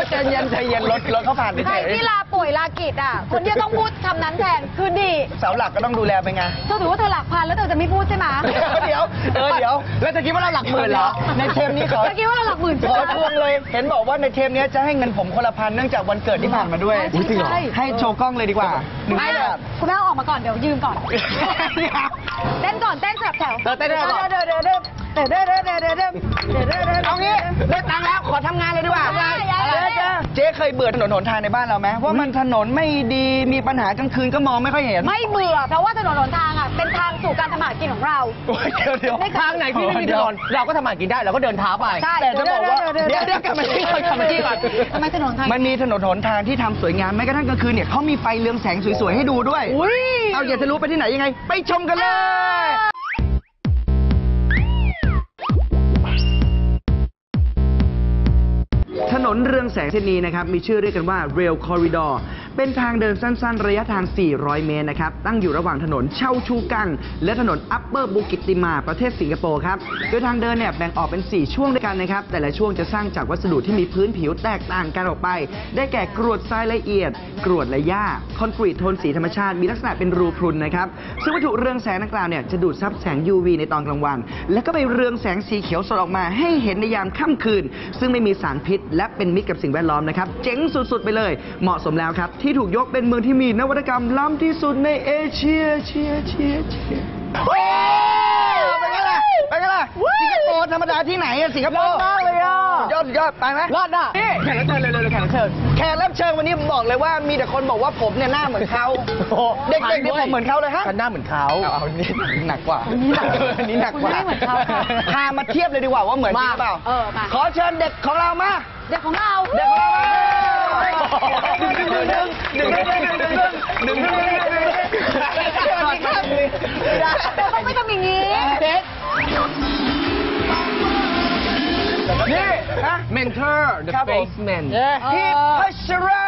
ใจเย็นใจเย็นรถเขาผ่านไปใครที่ลาป่วยลากิจอ่ะคนที่ต้องพูดคำนั้นแทนคือดีเสาหลักก็ต้องดูแลไปไงเธอถือว่าเธอหลักพันแล้วเธอจะไม่พูดใช่ไหมเดี๋ยวแล้วจะคิดว่าเราหลักหมื่นเหรอในเทปนี้เขาจะคิดว่าเราหลักหมื่นขอทวงเลยเห็นบอกว่าในเทปนี้จะให้เงินผมคนละ1,000เนื่องจากวันเกิดที่ผ่านมาด้วยจริงเหรอให้โชว์กล้องเลยดีกว่าคุณแม่ออกมาก่อนเดี๋ยวยืมก่อนเต้นก่อนเต้นสลับแถวเต้นก่อนเอางี้ได้ตังค์แล้วขอทำงานเลยดีกว่าเจ๊เคยเบื่อถนนหนทางในบ้านเราไหมว่ามันถนนไม่ดีมีปัญหากลางคืนก็มองไม่ค่อยเห็นไม่เบื่อเพราะว่าถนนหนทางอ่ะเป็นทางสู่การทำมาหากินของเราเดี๋ยวทางไหนที่ไม่มีถนนเราก็ทำมาหากินได้เราก็เดินเท้าไปแต่จะบอกว่าเดี๋ยวกลับมาที่ก่อนทำไมถนนทางมันมีถนนหนทางที่ทำสวยงามแม้กระทั่งกลางคืนเนี่ยเขามีไฟเรืองแสงสวยๆให้ดูด้วยเอาอยากจะรู้ไปที่ไหนยังไงไปชมกันเลยถนนเรืองแสงเส้นนี้นะครับมีชื่อเรียกกันว่า Rail Corridor เป็นทางเดินสั้นๆระยะทาง400 เมตรนะครับตั้งอยู่ระหว่างถนนเช่าชูกังและถนน Upper Bukit Timah ประเทศสิงคโปร์ครับโดยทางเดินเนี่ยแบ่งออกเป็น4ช่วงด้วยกันนะครับแต่ละช่วงจะสร้างจากวัสดุที่มีพื้นผิวแตกต่างกันออกไปได้แก่กรวดทรายละเอียดกรวดและหญ้าคอนกรีตโทนสีธรรมชาติมีลักษณะเป็นรูพรุนนะครับซึ่งวัตถุเรืองแสงดังกล่าวเนี่ยจะดูดซับแสง UV ในตอนกลางวันแล้วก็ไปเรืองแสงสีเขียวสดออกมาให้เห็นในยามค่ำคืนซึ่งไม่มีสารพิษและเป็นมิตรกับสิ่งแวดล้อมนะครับเจ๋งสุดๆไปเลยเหมาะสมแล้วครับที่ถูกยกเป็นเมืองที่มีนวัตกรรมล้ำที่สุดในเอเชียเป็นไงล่ะสิงคโปร์ธรรมดาที่ไหนอะสิงคโปร์มากเลยอ่ะยอดไปไหมรอดอ่ะนี่แขกรับเชิญเลยแขกรับเชิญวันนี้ผมบอกเลยว่ามีแต่คนบอกว่าผมเนี่ยหน้าเหมือนเขาเด็กๆนี่ผมเหมือนเขาเลยฮะกันหน้าเหมือนเขาเอานี่หนักกว่านี่หนักกว่าพามาเทียบเลยดีกว่าว่าเหมือนจริงหรือเปล่าขอเชิญเด็กของเรามาเด็กของเราต้องไม่ทำอย่างนี้นี่เมนเทอร์ The Spaceman พี่พัชรา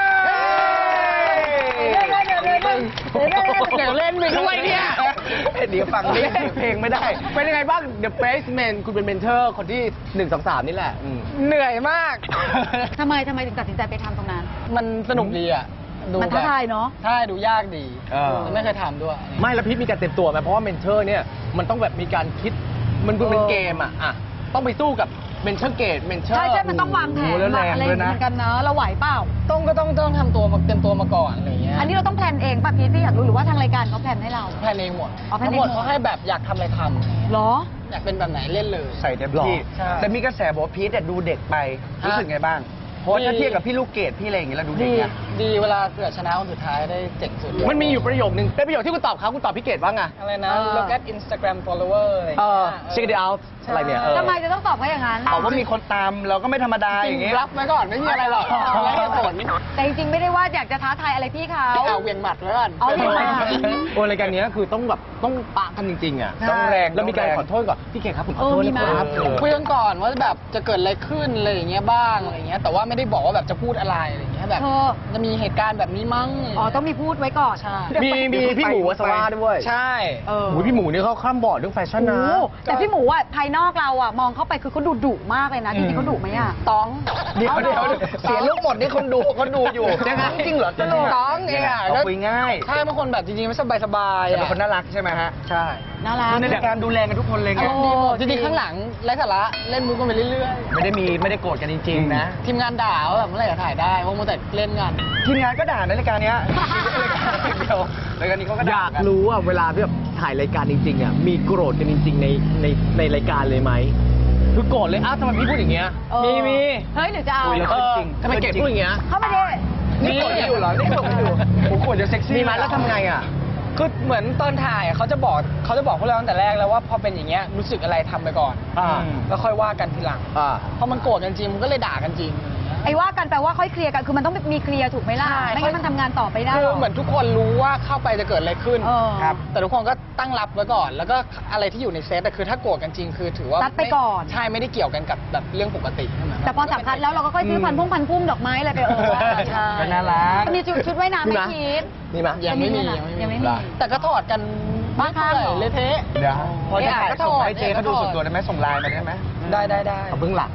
เดี๋ยวเล่นไปด้วยเนี่ยเดี๋ยวฟังเพลงไม่ได้เป็นยังไงบ้าง The Spaceman คุณเป็นเมนเทอร์คนที่1 2 3นี่แหละเหนื่อยมากทำไมถึงตัดสินใจไปทำตรงนั้นมันสนุกดีอ่ะมันท้าทายเนาะใช่ดูยากดีไม่เคยทำด้วยไม่แล้วพี่มีการเต็มตัวไหมเพราะว่าเมนเทอร์เนี่ยมันต้องแบบมีการคิดมันเป็นเกมอ่ะต้องไปสู้กับเมนเทอร์เกตเมนเทอร์ใช่มันต้องวางแผนอะไรเหมือนกันนะเราไหวเปล่าต้องทำตัวเต็มตัวมาก่อนอะไรเงี้ยอันนี้เราต้องแพลนเองป่ะพี่อยากรู้หรือว่าทางรายการเขาแพลนให้เราแพลนเองหมดทั้งหมดเขาให้แบบอยากทำอะไรทำหรออยากเป็นแบบไหนเล่นเลยใส่เต็มที่แต่มีกระแสบอกพีทดูเด็กไปรู้สึกไงบ้างเพราะถ้าเทียบกับพี่ลูกเกดพี่อะไรอย่างเงี้ยเราดูเด็กเนี่ยดีเวลาเกิดชนะคนสุดท้ายได้เจ๋งสุดมันมีอยู่ประโยคนึงเป็นประโยคที่คุณตอบพี่เกดว่าไงอะไรนะ look at Instagram follower อะไรcheck it out อะไรเนี่ยทำไมจะต้องตอบว่าอย่างนั้นบอกว่ามีคนตามเราก็ไม่ธรรมดาอย่างเงี้ยรับไว้ก่อนไม่มีอะไรหรอกไม่ให้ผลแต่จริงๆไม่ได้ว่าอยากจะท้าทายอะไรพี่เขาเอาเวียงหมัดแล้วกันโอ้รายการนี้คือต้องปะกันจริงๆอ่ะต้องแรงแล้วมีการขอโทษก่อนพี่เกดครับผมขอโทษนะครับคุยกันก่อนว่าแบบจะเกิดอะไรขึ้นอะไรอย่างเงี้ยบ้างอะไรเงี้ยแต่ว่าไม่ได้บอกว่าแบบจะพูดอะไรอย่างเงี้ยแบบจะมีเหตุการณ์แบบนี้มั้งต้องมีพูดไว้ก่อนใช่มีพี่หมูวัสวาด้วยใช่พี่หมูนี่เขาข้ามบอร์ดเรื่องแฟชั่นนะแต่พี่หมูอ่ะภายนอกเราอ่ะมองเข้าไปคือเขาดุมากเลยนะจริงๆเขาดุไหมอ่ะต้องเดี๋ยวเสียลูกหมดนี่คนดูอยู่จริงเหรอต้องเองอ่ะคุยง่ายใช่บางคนแบบจริงๆไม่สบายๆเป็นคนน่ารักใช่ไหมฮะใช่น่ารักในรายการดูแลกันทุกคนเลยไงจริงๆข้างหลังไร้สาระเล่นมุกกันไปเรื่อยๆไม่ได้โกรธกันจริงๆนะทีมงานด่าว่าแบบเมื่อไหร่จะถ่ายได้เพราะมัวแต่เล่นกันทีมงานก็ด่าในรายการนี้รายการนี้เขาก็อยากรู้ว่าเวลาที่แบบถ่ายรายการจริงๆอ่ะมีโกรธกันจริงๆในรายการเลยไหมคือโกรธเลยทำไมพี่พูดอย่างเงี้ยมีเฮ้ยหรือจะเอาทำไมเกดพูดอย่างเงี้ยเข้ามาดินี่โกรธอยู่เหรอนี่โกรธอยู่ผมควรจะเซ็กซี่มีไหมแล้วทำไงอ่ะคือเหมือนตอนถ่ายเขาจะบอกพวกเราตั้งแต่แรกแล้วว่าพอเป็นอย่างเงี้ยรู้สึกอะไรทำไปก่อนแล้วค่อยว่ากันทีหลังพอมันโกรธกันจริงมันก็เลยด่ากันจริงไอ้ว่ากันแปลว่าค่อยเคลียร์กันคือมันต้องมีเคลียร์ถูกไหมล่ะไม่งั้นมันทำงานต่อไปได้คือเหมือนทุกคนรู้ว่าเข้าไปจะเกิดอะไรขึ้นครับแต่ทุกคนก็ตั้งรับไว้ก่อนแล้วก็อะไรที่อยู่ในเซตคือถ้าโกรธกันจริงคือถือว่าตัดไปก่อนใช่ไม่ได้เกี่ยวกันกับแบบเรื่องปกติแต่พอจับคัดแล้วเราก็ค่อยซื้อพันพุ่มดอกไม้อะไรไปใช่น่ารักมีชุดว่ายน้ำไม่คิดมีไหมยังไม่มีแต่ก็ถอดกันบ้างค่ะเลยเทะพอจะถ่ายส่งให้เจเขาดูส่วนตัวได้ไหมส่งไลน์มาได้ไหมได้เอาเบื้องหลังนะ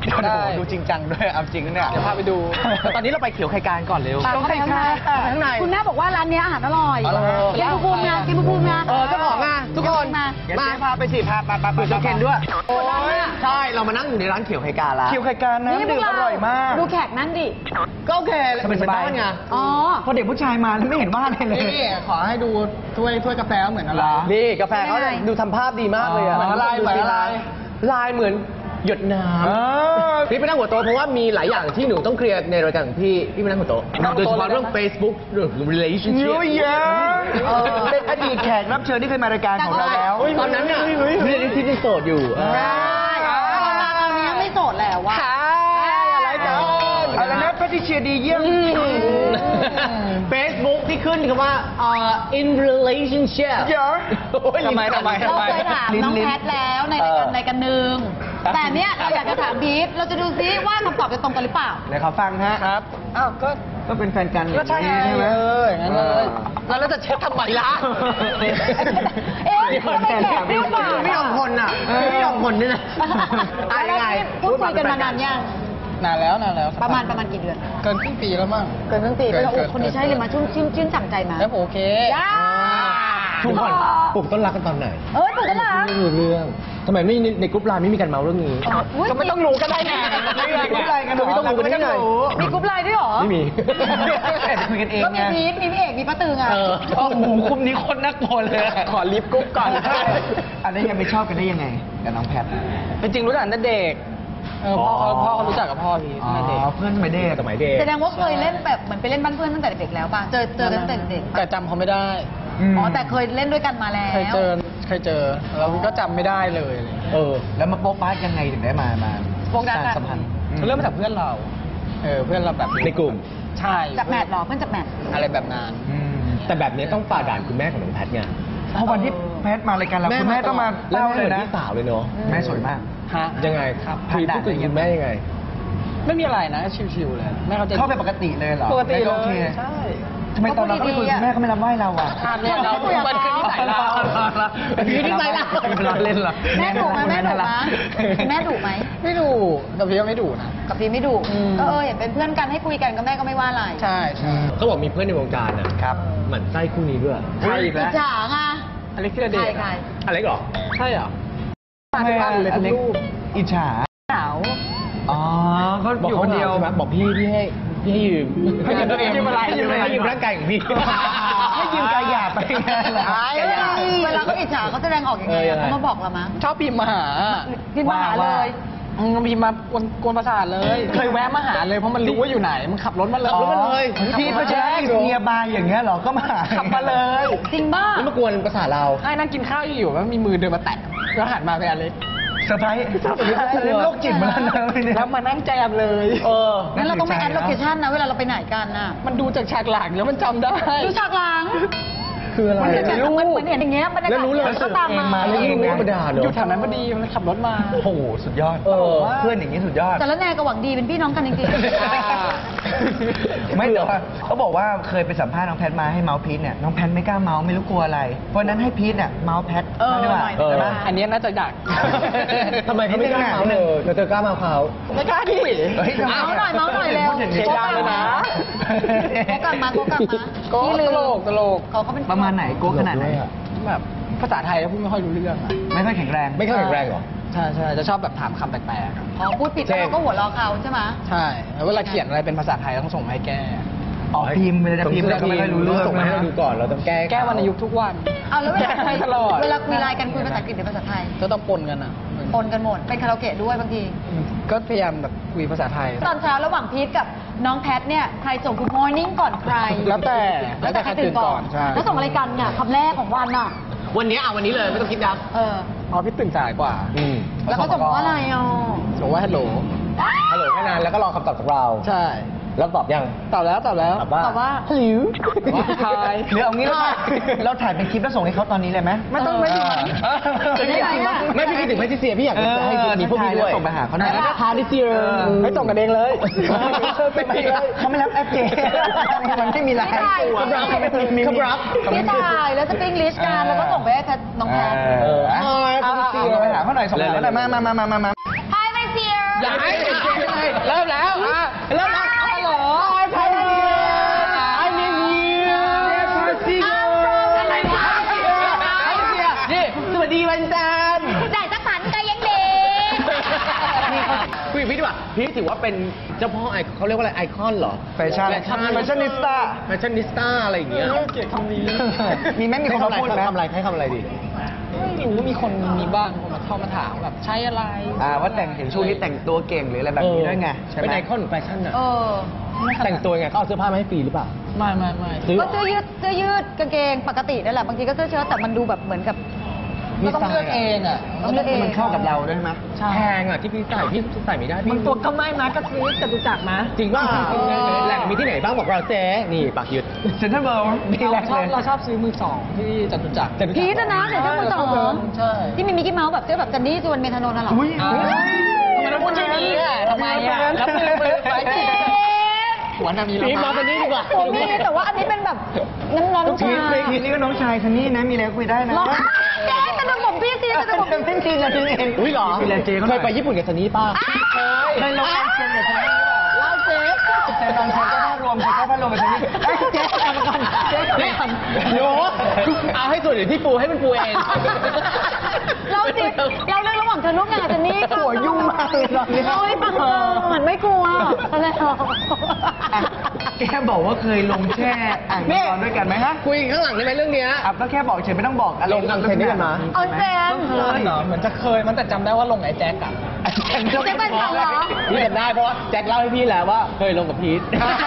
ได้ดูจริงจังด้วยเอาจริงนะเนี่ยเดี๋ยวพาไปดูตอนนี้เราไปเขียวไข่การก่อนเร็วตามเข้าไปข้างในค่ะข้างในคุณแม่บอกว่าร้านเนี้ยอาหารอร่อยอ๋อเหรอกินภูมินะกินภูมินะเจ้าของอ่ะทุกคนมาเดี๋ยวเจ๊พาไปสิพาเปิดเจ้าเคนด้วยโอ้ยใช่เรามานั่งอยู่ในร้านเขียวไข่การแล้วเขียวไข่การนะดื่มอร่อยมากดูแขกนั่งดิก็โอเคสบายไงอ๋อพอเด็กผู้ชายมาไม่เห็นว่าอะไรเลยนี่ขอให้ดูถ้วยกาแฟเหมือนอะไรนี่กาแฟเขาเป็นไงดูทำภาพดีมากเลยอะเหมือนอะไรเหมือนอะไรลายเหมือนหยดน้ำพี่ไปนั่งหัวโต๊ะเพราะว่ามีหลายอย่างที่หนูต้องเคลียร์ในรายการของพี่ไปนั่งหัวโต๊ะโดยเฉพาะเรื่อง Facebook เรื่อง relationship เยอะแยะเป็นอดีตแขกรับเชิญที่เคยมารายการของเราแล้วตอนนั้นน่ะเรื่องที่ยังโสดอยู่ตอนนี้ยังไม่โสดแล้วว่ะอะไรกันอะไรนะแพทริเชียดีเยี่ยม Facebook ที่ขึ้นคำว่าin relationship เยอะทำไมเราเคยถามน้องแพทแล้วในรายการหนึ่งแต่เนี้ยเราอยากจะถามพีทเราจะดูซิว่าคำตอบจะตรงกันหรือเปล่าเดี๋ยวขอฟังฮะครับ อ้าวก็เป็นแฟนกันก็ใช่ไงใช่ไหมอย่างนั้นเลยแล้วเราจะเช็ดทำไมล่ะเอ๊ะทำไมแขกไม่มาไม่ยอมคนอ่ะไม่ยอมคนนี่นะแล้วพูดคุยกันมานานยังนานแล้วประมาณกี่เดือนเกินครึ่งปีแล้วมั้งเกินครึ่งปีแล้วโอ้คนนี้ใช่เลยมาชื่นจังใจมาแล้วผมโอเคย่าทุกคนปลูกต้นรักกันตอนไหนเอ้ยถูกแล้วล่ะไม่รู้เรื่องทำไมไม่ในกรุ๊ปไลน์ไม่มีการเมาเรื่องนี้ก็ไม่ต้องรู้ก็ได้ไงไม่มีกรุ๊ปไลน์กันไม่ต้องรู้กันได้ไงมีกรุ๊ปไลน์ด้วยเหรอไม่มีคุยกันเองก็มีไงพีทมีพี่เอกมีป้าตือไงโอ้โหกลุ่มนี้คนน่ากลัวเลยขอลิฟต์กรุ๊ปก่อนอันนี้ยังไม่ชอบกันได้ยังไงกับน้องแพทเป็นจริงรู้จักตั้งแต่เด็กพ่อเขารู้จักกับพ่อพี่ตั้งแต่เด็กเพื่อนสมัยเด็กสมัยเด็กแสดงว่าเคยเล่นแบบเหมือนไปเล่นบ้านเพื่อนตั้งแต่เด็กแล้วป่ะเจอตั้งแต่เด็กแต่จำเขาไม่ได้อ๋อแต่เคยเล่นด้วยกันมาแล้วเคยเจอแล้วก็จำไม่ได้เลยแล้วมาโป๊ะป้ายังไงถึงได้มาโป๊ะป้ากันสัมพันธ์เริ่มมาจากเพื่อนเรา เพื่อนเราแบบในกลุ่มใช่จากแมทหรอเพื่อนจากแมทอะไรแบบนั้นแต่แบบนี้ต้องฝ่าด่านคุณแม่ของน้องแพทไงเพราะวันที่แพทมารายการเราคุณแม่ต้องมาแล้วเล่าแม่เลเหมืยอนนะพี่สาวเลยเนาะแม่สวยมากฮะยังไงครับคุยพูดคุยกับคุณแม่ยังไงไม่มีอะไรนะชิวๆเลยแม่เขาจะเข้าไปปกติเลยเหรอปกติแม่เลโอเคยใช่ทำไมตอนเราเข้าไปคุยกับแม่เขาไม่รับไหว้เราอ่ะเนี่ยเรามันคือนิสัยเราคือนิสัยเราเล่นเหรอแม่ดุไหมแม่ดุไหมแม่ดุไหมไม่ดุแต่พี่ก็ไม่ดุนะกับพีไม่ดุเห็นเป็นเพื่อนกันให้คุยกันกับแม่ก็ไม่ว่าอะไรใช่เขาบอกมีเพื่อนในวงการอ่ะครับหมั่นไส้คู่นี้ด้วยใช่อีกอิแล้จวฉาไงอเล็กธีรเดใครชใครอะไรเหรอใช่เหรอทำไมอะเลยอทุกเล็กรูปอิจฉาสาวอ๋อเขาอยู่คนเดียวใช่ไหมบอกพี่ให้ยืมให้ยืมตัวเองยืมอะไรยืมอะไรให้ยืมร่างกายของพี่ให้ยืมกายหยาบไปไงล่ะกายหยาบเวลาเขาอิจฉาเขาแสดงออกยังไงอะเขามาบอกเรามั้งชอบพิมพ์มาหาพิมพ์มาหาเลยพิมพ์มากวนประสาทเลย เคยแวะมาหาเลยเพราะมันรู้ว่าอยู่ไหนมันขับรถมาเลยพี่เขาจะได้เนียบายอย่างเงี้ยเหรอก็มาขับมาเลยจริงบ้าแล้วมากวนภาษาเราไอ้นั่งกินข้าวอยู่แล้วมีมือเดินมาแตะแล้วหันมาเป็นอเล็กเซอร์ไพรส์เล่นโรคจิตมาแล้วนะเนี่ยแล้วมานั่งแจมเลยงั้นเราต้องไม่แอดโลเคชั่นนะเวลาเราไปไหนกันน่ะมันดูจากฉากหลังแล้วมันจำได้ดูฉากหลังคืออะไรมันจะแบบเหมือนเห็นอย่างเงี้ยบรรยากาศแล้วรู้เลยก็ตามมาแล้วยิ่งรู้ธรรมดาเนอะอยู่แถวนั้นพอดีมันขับรถมาโอ้โหสุดยอดเพื่อนอย่างนี้สุดยอดแต่ละแนกับหวังดีเป็นพี่น้องกันจริงไม่แต่ว่าเขาบอกว่าเคยไปสัมภาษณ์น้องแพทมาให้เมาส์พีทเนี่ยน้องแพทไม่กล้าเมาส์ไม่รู้กลัวอะไร เพราะนั้นให้พีทเนี่ยเมาส์แพทดีกว่าใช่ไหมอันนี้น่าจะดักทำไมเขาไม่กล้าเขาเลยเธอกล้ามาเขาไม่กล้าดิเฮ้ยๆเมาส์หน่อยเมาส์หน่อยเร็วเสียดายเลยนะโกกลับมาก็ตลกเขาเป็นประมาณไหนโก้ขนาดไหนแบบภาษาไทยก็พูดไม่ค่อยรู้เรื่องอะไม่ค่อยแข็งแรงไม่ค่อยแข็งแรงเหรอใช่จะชอบแบบถามคำแปลกพอพูดผิดแล้วเราก็หัวเราะเขาใช่ไหมๆใช่แล้วเวลาเขียนอะไรเป็นภาษาไทยต้องส่งมาให้แก้อ๋อพิมพ์เวลาจะพิมพ์เราก็ไม่ค่อยรู้เรื่องส่งมาให้เราดูก่อนเราต้องแก้แก้วรรณยุกต์ทุกวันเอาแล้วเวลาแก้ตลอดเวลาคุยไลน์กันคุยภาษาอังกฤษหรือภาษาไทยก็ต้องปนกันอ่ะปนกันหมดเป็นคาราโอเกะด้วยบางทีก็พยายามแบบคุยภาษาไทยตอนเช้าระหว่างพีทกับน้องแพทเนี่ยใครส่ง Good Morning ก่อนใครแล้วแต่ใครตื่นก่อนใช่แล้วส่งอะไรกันเนี่ยคำแรกของวันอ่ะวันนี้วันนี้เลยไม่ต้องคิดดักอ๋อพี่ตื่นสายกว่าแล้วเขาส่งว่าอะไรอ่ะบอกว่าฮัลโหลฮัลโหลแค่นั้นแล้วก็รอคำตอบจากเราใช่แล้วตอบยังตอบแล้วตอบว่าตอบว่าฮัลโหลทายหรือเอางี้เราถ่ายเป็นคลิปแล้วส่งให้เขาตอนนี้เลยไหมไม่ต้องไม่ถึงไม่พี่คิดถึงแพทริเซียพี่อยากจะให้มีพวกพี่ด้วยส่งไปหาเขาหน่อยแล้วก็พาดิเซียไม่ส่งกันเองเลยเขาไม่รับแอปเจมันไม่มีไลน์ไม่ถ่ายเขารับเขาไม่มีเขารับพี่ถ่ายแล้วสปริงลิสต์กันแล้วก็ส่งไปให้น้องแพทเอาไปหาเขาหน่อยส่งไปหาเขาหน่อยมา Hi my dear อย่าให้เห็นเจ๊เลยเริ่มแล้วเริ่มแล้วฮัลโหลไอ้เมียอะไรวะนี่สวัสดีวันจันทร์จ่ายสักพันก็ยังดีคุยกับพี่ดีกว่าพี่ถือว่าเป็นเจ้าพ่อเขาเรียกว่าอะไรไอคอนเหรอแฟชั่นแฟชั่นนิสต้าแฟชั่นนิสต้าอะไรอย่างเงี้ยเกลียดคำนี้มีไหมมีคนมาพูดไหมทำอะไรให้ทำอะไรดีไม่รู้มีคนมีบ้างคนมาเข้ามาถามแบบใช้อะไรว่าแต่งเห็นช่วงนี้แต่งตัวเก่งหรืออะไรแบบนี้ด้วยไงใช่ไหมเป็นไอคอนของแฟชั่นอะเออแต่งตัวยังไงเขาเอาเสื้อผ้ามาให้ฟรีหรือเปล่าไม่ซื้อก็เสื้อยืดกางเกงปกตินั่นแหละบางทีก็เสื้อเชิ้ตแต่มันดูแบบเหมือนกับก็ต้องเลือกเองอ่ะต้องเลือกเองมันเข้ากับเราด้วยใช่ไหมแพงอ่ะที่พี่ใส่ไม่ได้พี่มันตัวก็ไม่นะก็ซื้อจตุจักรนะจริงป่ะแหล่งมีที่ไหนบ้างบอกเราเจ๊นี่ปากหยุดเซ็นทรัลเวิลด์มีแหล่งเลยเราชอบซื้อมือสองที่จตุจักรพีชนะเดี๋ยวเจ้ามือสองใช่ที่มีมิกกี้เมาส์แบบเสื้อแบบจันนี่จวนเมธานนท์น่ะเหรออุ้ยทำไมต้องพูดชื่อนี้อ่ะทำไมอ่ะแล้วมือไปสิหัวนามีพี่มาคนนี้ดีกว่าผมมีแต่ว่าอันนี้เป็นแบบน้องชายพีทนี่ก็น้องชายซันนี่นะมีอะไรคุยได้นะลองเจ๊เป็นระบบพี่ซีเป็นระบบเป็นจริงๆนะทีนี้เองอุ้ยเหรอมีอะไรเจ๊เขาหเคน่อยไปญี่ปุ่นกับซันนี่ป่ะในโรงแรมเซ็นกับซันนี่เล่าเจ๊แต่ตอนใช้ก็ผ้ารวมใช้ก็ผ้ารวมกับซันนี่เจ๊กลับมาก่อนเจ๊กลับมาก่อนโยเอาให้ส่วนเดี๋ยวพี่ปูให้มันปูเองเราสิเราเรื่องระหว่างเธอร่วมงานกับจันนี่หัวยุ่งมากเลยตอนนี้โอ้ยปังเหมือนไม่กลัวอะไรหรอแค่บอกว่าเคยลงแช่อ่างนอนด้วยกันไหมฮะคุยข้างหลังได้ไหมเรื่องเนี้ยก็แค่บอกเฉยไม่ต้องบอกอะไรลงทางเซ็นด้วยกันมาเอาแซมเคยเหรอเหมือนจะเคยมันแต่จำได้ว่าลงไอ้แจ็คอะเจ๊เป็นสาวเหรอพี่จำได้เพราะว่าแจ็คเล่าให้พี่แล้วว่าเคยลงกับพีท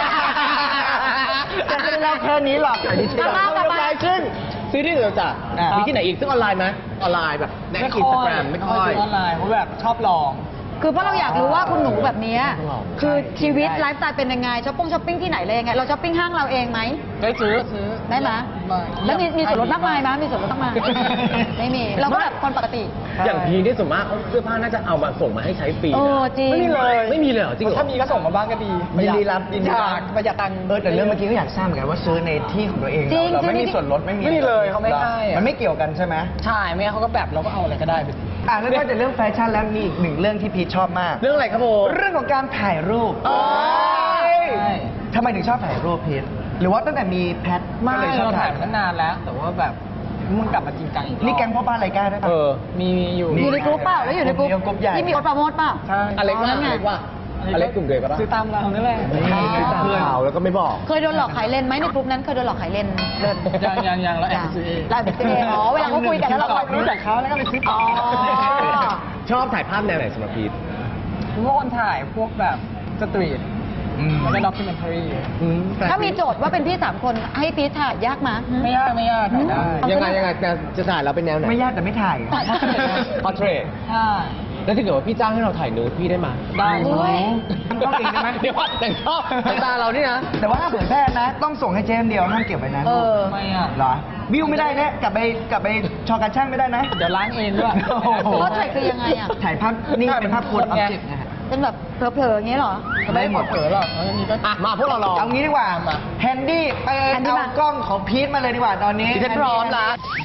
จะไม่ได้เล่าแค่นี้หรอกอันนี้ที่เราต่อมาไลน์ขึ้นซื้อที่อื่นจ้ะอ่ะมีที่ไหนอีกซึ่งออนไลน์ไหมออนไลน์แบบในอินสตาแกรมไม่ค่อยซื้อออนไลน์เพราะแบบชอบลองคือเพราะเราอยากรู้ว่าคุณหนูแบบเนี้ยต้องลองคือชีวิตไลฟ์สไตล์เป็นยังไงช้อปปิ้งที่ไหนอะไรยังไงเราช้อปปิ้งห้างเราเองไหมได้ซื้อได้ไหมแล้วมีส่วนลดมากมายไหมมีส่วนลดมากมายไม่มีเราก็แบบคนปกติอย่างพีนี่ส่วนมากเสื้อผ้าน่าจะเอามาส่งมาให้ใช้ฟรีโอ้นะจริงไม่มีเลยไม่มีเลยเหรอจริงเหรอถ้ามีก็ส่งมาบ้างก็ดียินดีรับยินดีรับประหยัดตังค์แต่เรื่องเมื่อกี้ก็อยากทราบเหมือนกันว่าซื้อในที่ของตัวเองจริงเราไม่จริมีงส่วนลดไม่มีไม่มีเลยเขาไม่ให้อะมันไม่เกี่ยวกันใช่ไหมใช่ไม่งั้นเขาก็แบบเราก็เอาอะไรก็ได้ไปสิแล้วนอกจากเรื่องแฟชั่นแล้วมีอีกหนึ่งเรื่องที่พีชชอบมากเรื่องอะไรครับโบเรื่องของการถ่ายรูปโอ้ยทำไมถึงชอบถ่ายรูปพีชหรือว่าตั้งแต่มีแพทไม่ก็เลยชอบเราถ่าถ่าย ยมาตั้งนานแล้ว แต่ว่าแบบมึงกลับมาจริงจังอีกรอบนี่แก๊งพ่อบ้านไรกล้าได้ปะมีอยู่อยู่ในกรุ๊ปเปล่าแล้วอยู่ในกรุ๊ปกรุ๊ปใหญ่ที่มีโอ๊ตปราโมทเปล่าใช่อเล็กว่านั่นไงอเล็กกลุ่มเดียวกันปะซื้อตามเรานั่นแหละซื้อตามข่าวแล้วก็ไม่บอกเคยโดนหลอกขายเลนส์ไหมในกรุ๊ปนั้นเคยโดนหลอกขายเลนส์เดินยังแล้วแอบไปซื้อเองเราไปซื้อเองอ๋อเวลาเขาคุยกันแล้วเราคอยรู้จักเขาแล้วก็ไปซื้อต่อชอบถ่ายภาพแนวไหนสำหรับพีทพวกคนถ่ายพวกแบบสตรีทแล้วก็ด็อกิเมนทารีถ้ามีโจทย์ว่าเป็นพี่3 คนให้พีชถ่ายยากมั้ยไม่ยากถ่ายได้ยังไงจะถ่ายเราเป็นแนวไหนไม่ยากแต่ไม่ถ่ายพอร์เทรตใช่แล้วถ้าเกิดว่าพี่จ้างให้เราถ่ายนูดพี่ได้ไหมได้โอ้ยต้องจริงได้ไหมเดี๋ยวว่าแต่งชอบแต่ตาเรานี่นะแต่ว่าถ้าเผยแพร่นะ ต้องส่งให้เจมเดียวห้ามเก็บไว้นะเออไม่อ่ะเหรอบิวไม่ได้นะกลับไปชอการช่างไม่ได้นะเดี๋ยวล้างเองด้วยโอ้โหเพราะถ่ายคือยังไงอ่ะถ่ายภาพนี่เป็นภาพโคนออบเจกต์นะฮะเป็นแบบเผลอๆอย่างนี้เหรอได้หมดเผลอหรอกแล้วมีก็อ่ะมาพวกเราลองเอางี้ดีกว่าแฮนดี้ไปแฮนดี้เอามากล้องของพีทมาเลยดีกว่าตอนนี้ดิฉันพร้อมละ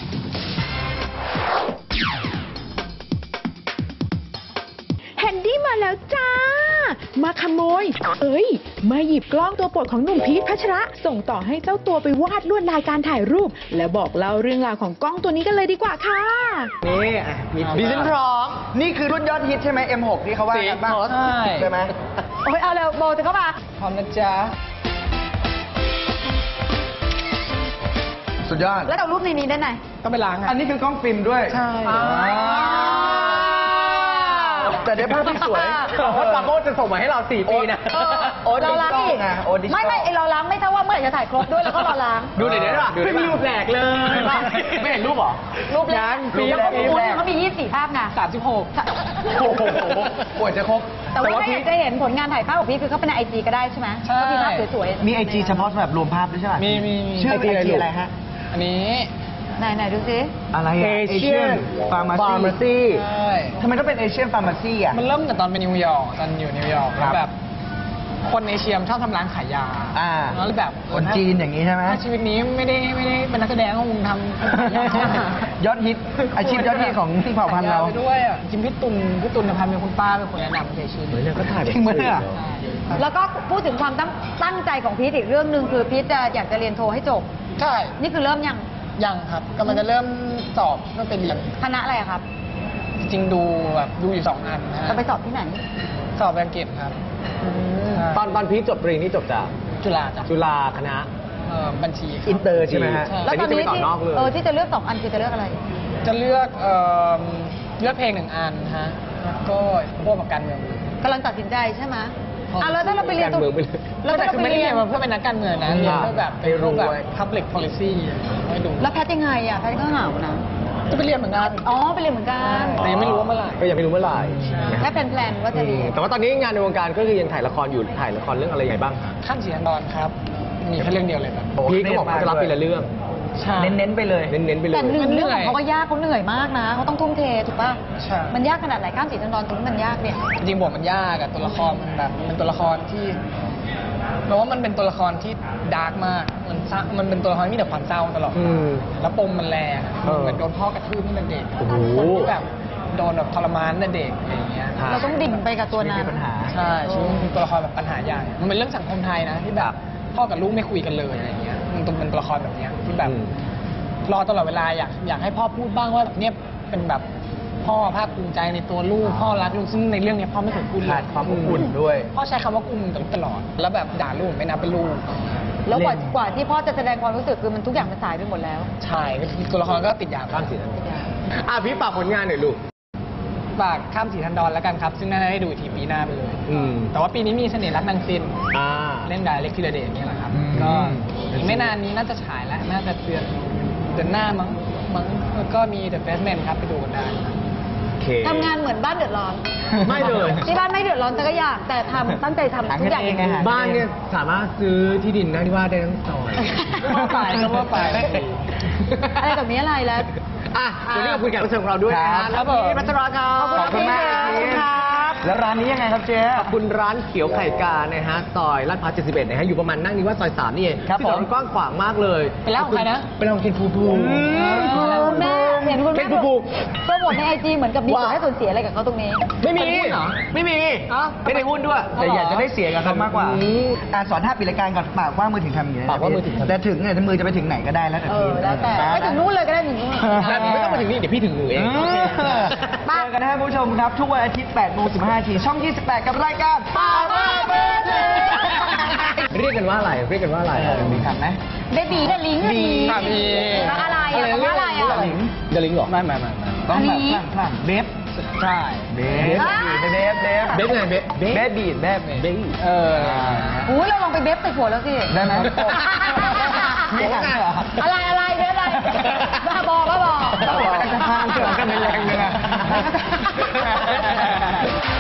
แฮนดี้มาแล้วจ้า มาขโมย มาหยิบกล้องตัวโปรดของหนุ่มพีทพัชระ ส่งต่อให้เจ้าตัวไปวาดลวดลายการถ่ายรูป แล้วบอกเล่าเรื่องราวของกล้องตัวนี้กันเลยดีกว่าค่ะนี่อ่ะพีทดิฉันพร้อม นี่คือรุ่นยอดฮิตใช่ไหม M6 ที่เขาว่ากันบ้างใช่ไหมโอ้ยเอาเร็วโบจะเข้ามาพร้อมนะจ๊ะสุดยอดแล้วเอารูปในนี้ได้ไหนก็ไปล้างอัอ่ะนนี้คือกล้องฟิล์มด้วยใช่แต่เดี๋ยวภาพที่สวยโอ๊ตปราโมทจะส่งมาให้เรา4 ปีนะโอ๊ตเราล้างอีกนะโอ๊ตดิจิตอลไม่ไอเราล้างไม่เท่าว่าเมื่อไหร่จะถ่ายครบด้วยแล้วก็รอล้างดูเดี๋ยวนี้ป่ะไม่มีรูปแหลกเลย ไม่เห็นรูปเหรอรูปแรกรูปแล้วแรก็กรูปแรกเขามี24 ภาพไง 36 โอ้โหปวดจะครบแต่ว่าถ้าอยากจะเห็นผลงานถ่ายภาพของพี่คือเขาเป็นในไอจีก็ได้ใช่ไหมใช่ก็มีภาพสวยๆมีไอจีเฉพาะสำหรับรวมภาพด้วยใช่ไหมมีชื่อไอจีอะไรฮะอันนี้ไหนดูซิอะไรอะ Asian Pharmacy ใช่ทำไมต้องเป็นเอเชียนฟาร์มาซีอ่ะมันเริ่มจากตอนไปนิวยอร์กตอนอยู่นิวยอร์กครับแบบคนเอเชียชอบทำร้านขายยาแล้วแบบคนจีนอย่างนี้ใช่ไหมถ้าชีวิตนี้ไม่ได้เป็นนักแสดงก็คงทำขายยายอดฮิตอาชีพยอดฮิตของเผ่าพันธุ์เราไปด้วยอ่ะจริงพี่ตุลพันธ์เป็นคุณป้าเป็นคนแนะนำในชีวิตเนี่ยก็ถ่ายจริงไหมเนี่ยแล้วก็พูดถึงความตั้งใจของพีทอีกเรื่องหนึ่งคือพีทจะอยากจะเรียนโทให้จบใช่นี่คือเริ่มยังยังครับกำลังจะเริ่มสอบเพื่อไปเรียนคณะอะไรอะครับจริงๆดูอยู่2 อันนะจะไปสอบที่ไหนสอบอังกฤษครับตอนพีชจบปริญญานี่จบจากจุฬาจ้ะจุฬาคณะบัญชีครับอินเตอร์ใช่ไหมฮะแล้วตอนนี้จะไปต่อนอกเลยที่จะเลือก2 อันคือจะเลือกอะไรจะเลือกเพลง1 อันฮะแล้วก็พวกกับการเมืองกำลังตัดสินใจใช่ไหมแล้วถ้าเราไปเรียนการเมืองไปเลยแล้วถ้าเราคือไปไม่ได้เรีเรียยนนมาเพื่อเป็นนักการเมืองนะเรียนเพื่อแบบเป็นพวกแบบ public policy ให้ดูแล้วแพทย์ยังไงอะแพทย์ก็เหงานะจะไปเรียนเหมือนกันอ๋อไปเรียนเหมือนกันแต่ยังไม่รู้ว่าเมื่อไหร่ก็ยังไม่รู้เมื่อไหร่แค่แพลนๆว่าจะเรียนแต่ว่าตอนนี้งานในวงการก็คือยังถ่ายละครอยู่ถ่ายละครเรื่องอะไรยังไงบ้างขั้นสีทันดอนครับ มีแค่เรื่องเดียวเลยครับพีชก็บอกว่าจะรับปีละเรื่องใช่เน้นๆไปเลยเน้นๆไปเลยแต่เรื่องของเขาก็ยากเขาเหนื่อยมากนะเขาต้องทุ่มเทถูกป่ะใช่มันยากขนาดไหนข้ามสีทันดอนตรงนี้มันยากเนี่ยจริงๆบทมันยากอะตัวละครมันแบบเป็นตัวละครที่แปลว่ามันเป็นตัวละครที่ดาร์กมากมันเป็นตัวละครที่มีแต่ความเศร้าตลอด แล้วปมมันแรงเหมือนโดนพ่อกระทืบตั้งแต่เด็กโอ้โหคนที่แบบโดนแบบทรมานตั้งแต่เด็กอะไรอย่างเงี้ยเราต้องดิ่งไปกับตัวนั้นมีปัญหาใช่ชีวิตมันเป็นตัวละครแบบปัญหาใหญ่ มันเป็นเรื่องสังคมไทยนะที่แบบพ่อกับลูกไม่คุยกันเลยอะไรอย่างเงี้ยมันเป็นตัวละครแบบเนี้ยที่แบบรอตลอดเวลาอยากให้พ่อพูดบ้างว่าแบบเนี้ยเป็นแบบพ่อภาคภูมิใจในตัวลูกพ่อรักลูกซึ่งในเรื่องเนี้ยพ่อไม่เคยพูดเลยขาดความอบอุ่นด้วยพ่อใช้คำว่ากูมึงตลอด แล้วแบบด่าลูกไม่นับเป็นลูกแล้วกว่าที่พ่อจะแสดงความรู้สึกคือมันทุกอย่างมันสายไปหมดแล้วใช่ตัวละครก็ติดยาข้ามสีพี่ฝากผลงานหน่อยลูกฝากข้ามสีทันดอนแล้วกันครับ ซึ่งน่าจะได้ดูอีกทีปีหน้าไปเลย แต่ว่าปีนี้มีเสน่ห์รักนางซิน เล่นกับอเล็กธีรเดชนี่แหละครับ ก็อีกไม่นานนี้น่าจะฉายแล้ว น่าจะเดือนหน้ามั้งแล้วก็มี The Fastman ครับไปดูกันได้ครับทำงานเหมือนบ้านเดือดร้อนไม่เลยที่บ้านไม่เดือดร้อนแต่ก็อยากแต่ตั้งใจทำทุกอย่างอย่างนี้บ้านเนี่ยสามารถซื้อที่ดินได้ที่ว่าได้ทั้งซอยก็ว่าไปอะไรแบบนี้อะไรแล้ววันนี้ขอบคุณแขกรับเชิญของเราด้วยนะฮะครับผมพี่พัชราครับขอบคุณมากครับ แล้วร้านนี้ยังไงครับเจ๊ขอบคุณร้านเขียวไข่กานะฮะซอยลาดพร้าว71นะฮะอยู่ประมาณนั่งนี่ว่าซอย3นี่เองครับที่ถนผมนกว้างขวางมากเลยเป็นร้านของใครนะเป็นร้านของเคนภูมิคุณแม่เห็นคุณเคนแม่ภูมิโปรโมทในไอจีเหมือนกับมีส่วนให้ส่วนเสียอะไรกับเขาตรงนี้ไม่มีเป็นหุ้นเหรอไม่มีอ้าวไม่ได้หุ้นด้วยแต่อยากจะได้เสียกับเขามากกว่าสอนท่าปิดรายการก่อนปากว่ามือถึงทำอย่างนี้ปากว่ามือถึงทำแต่ถึงเนี่ยมือจะไปถึงไหนก็ได้แล้วแต่ทีแล้วแต่ไปถึงนู้นเลยก็ได้ถึงนู้นไม่ต้องมาถึงนี่เดี๋ยวพี่ถึงหนูเองเจอกันนะครับคุณผู้ชมครับ ทุกวันอาทิตย์8:15 นช่อง 28 กับรายการปากว่าเบบีเรียกกันว่าอะไรเรียกกันว่าอะไรมีคำไหมเบบีกับลิงก์มีแล้วอะไรอ่ะคำว่าอะไรอ่ะลิงเดลิงเหรอไม่ต้องแบบพลังเบฟใช่เบฟเบฟเบฟไงเบฟเบฟบีดเบฟเบฟอุ้ยเราลองไปเบฟติดหัวแล้วสิได้ไหมไม่หันเหรออะไรเบฟอะไรบ้าบอกจะพานเสือกันเป็นแรงเลยนะ